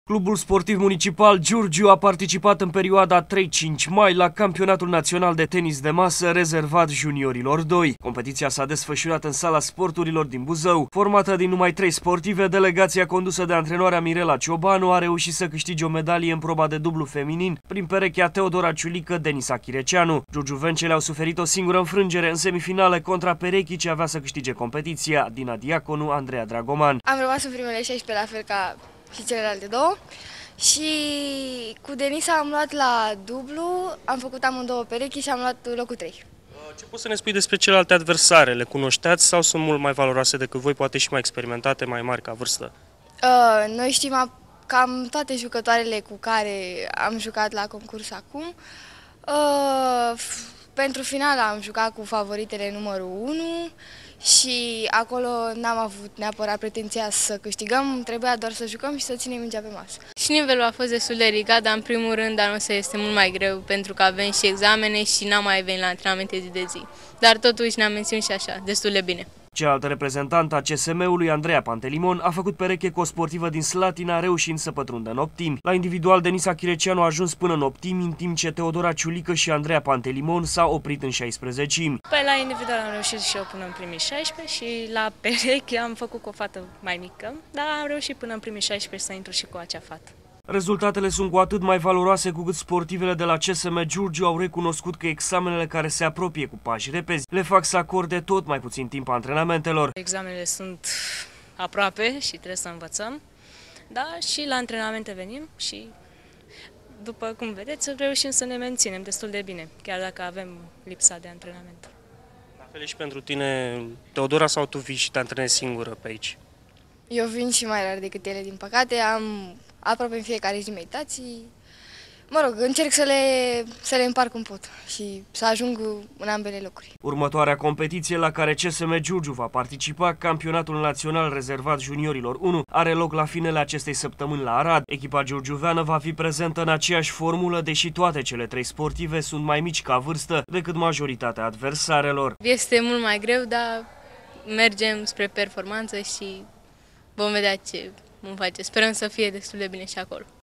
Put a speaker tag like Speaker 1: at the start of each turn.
Speaker 1: Clubul sportiv municipal Giurgiu a participat în perioada 3-5 mai la campionatul național de tenis de masă rezervat juniorilor 2. Competiția s-a desfășurat în sala sporturilor din Buzău. Formată din numai 3 sportive, delegația condusă de antrenoarea Mirela Ciobanu a reușit să câștige o medalie în proba de dublu feminin prin perechea Teodora Ciulică-Denisa Chireceanu. Giurgiuvencele au suferit o singură înfrângere în semifinale contra perechii ce avea să câștige competiția, Dina Diaconu, Andreea Dragoman.
Speaker 2: Am rămas în primele 16 la fel ca și celelalte două și cu Denisa am luat la dublu, am făcut amândouă perechi și am luat locul 3.
Speaker 3: Ce poți să ne spui despre celelalte adversare? Le cunoșteați sau sunt mult mai valoroase decât voi, poate și mai experimentate, mai mari ca vârstă?
Speaker 2: Noi știm cam toate jucătoarele cu care am jucat la concurs acum. Pentru final am jucat cu favoritele numărul 1 și acolo n-am avut neapărat pretenția să câștigăm, trebuia doar să jucăm și să ținem mingea pe masă.
Speaker 4: Și nivelul a fost destul de ridicat, dar în primul rând anul ăsta este mult mai greu pentru că avem și examene și n-am mai venit la antrenamente zi de zi. Dar totuși ne-am menținut și așa, destul de bine.
Speaker 1: Cealaltă reprezentantă a CSM-ului, Andreea Pantelimon, a făcut pereche cu o sportivă din Slatina, reușind să pătrundă în optimi. La individual, Denisa Chireceanu a ajuns până în optimi, în timp ce Teodora Ciulică și Andreea Pantelimon s-au oprit în 16-imi.
Speaker 5: Păi la individual am reușit și eu până în primii 16 și la pereche am făcut cu o fată mai mică, dar am reușit până în primii 16 să intru și cu acea fată.
Speaker 1: Rezultatele sunt cu atât mai valoroase cu cât sportivele de la CSM Giurgiu au recunoscut că examenele care se apropie cu pași repezi le fac să acorde tot mai puțin timp antrenamentelor.
Speaker 5: Examenele sunt aproape și trebuie să învățăm, dar și la antrenamente venim și, după cum vedeți, reușim să ne menținem destul de bine, chiar dacă avem lipsa de antrenament.
Speaker 3: La fel și pentru tine, Teodora, sau tu vii și te antrenezi singură pe aici?
Speaker 2: Eu vin și mai rar decât ele, din păcate, am aproape în fiecare zi meditații. Mă rog, încerc să le împart cum pot și să ajung în ambele locuri.
Speaker 1: Următoarea competiție la care CSM Giurgiu va participa, campionatul național rezervat juniorilor 1, are loc la finele acestei săptămâni la Arad. Echipa giurgiuveană va fi prezentă în aceeași formulă, deși toate cele 3 sportive sunt mai mici ca vârstă decât majoritatea adversarelor.
Speaker 4: Este mult mai greu, dar mergem spre performanță și vom vedea ce vom face. Sperăm să fie destul de bine și acolo.